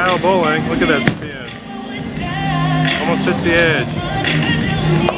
style bowling. Look at that spin. Almost hits the edge.